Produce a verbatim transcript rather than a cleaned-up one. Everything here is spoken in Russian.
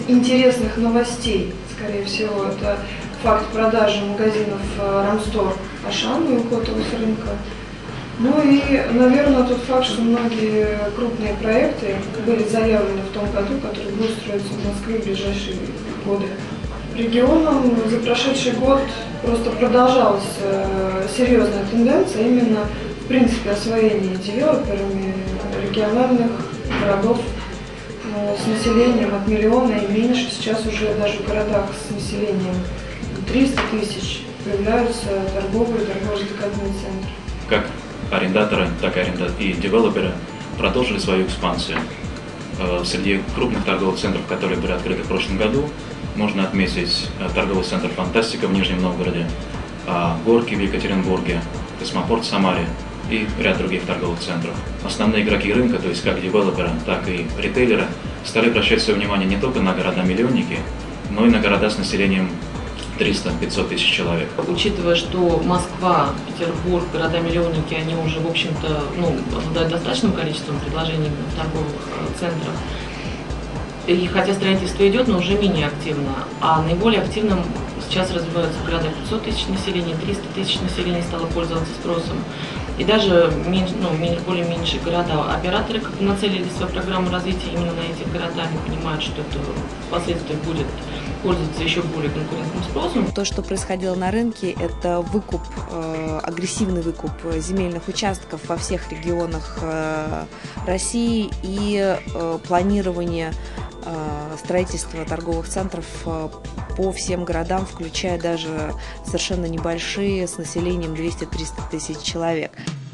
интересных новостей, скорее всего, это факт продажи магазинов Рамстор Ашан и уход его с рынка. Ну и, наверное, тот факт, что многие крупные проекты были заявлены в том году, которые будут строиться в Москве в ближайшие годы. Регионом за прошедший год просто продолжалась э, серьезная тенденция именно, в принципе, освоения девелоперами региональных городов э, с населением от миллиона и меньше. Сейчас уже даже в городах с населением триста тысяч появляются торговые и торгово-развлекательные центры. Как арендаторы, так и, аренда... и девелоперы продолжили свою экспансию. Среди крупных торговых центров, которые были открыты в прошлом году, можно отметить торговый центр «Фантастика» в Нижнем Новгороде, Горки в Екатеринбурге, Космопорт в Самаре и ряд других торговых центров. Основные игроки рынка, то есть как девелоперы, так и ритейлеры, стали обращать свое внимание не только на города-миллионники, но и на города с населением триста-пятьсот тысяч человек. Учитывая, что Москва, Петербург, города-миллионники, они уже, в общем-то, ну, обладают достаточным количеством предложений в торговых центрах, и хотя строительство идет, но уже менее активно, а наиболее активным сейчас развиваются города пятьсот тысяч населения, триста тысяч населения стало пользоваться спросом. И даже меньше, ну, более меньшие города. Операторы как бы нацелили свою программу развития именно на этих городах и понимают, что это впоследствии будет пользоваться еще более конкурентным спросом. То, что происходило на рынке, это выкуп, э, агрессивный выкуп земельных участков во всех регионах э, России и э, планирование э, строительства торговых центров э, по всем городам, включая даже совершенно небольшие с населением двести-триста тысяч человек.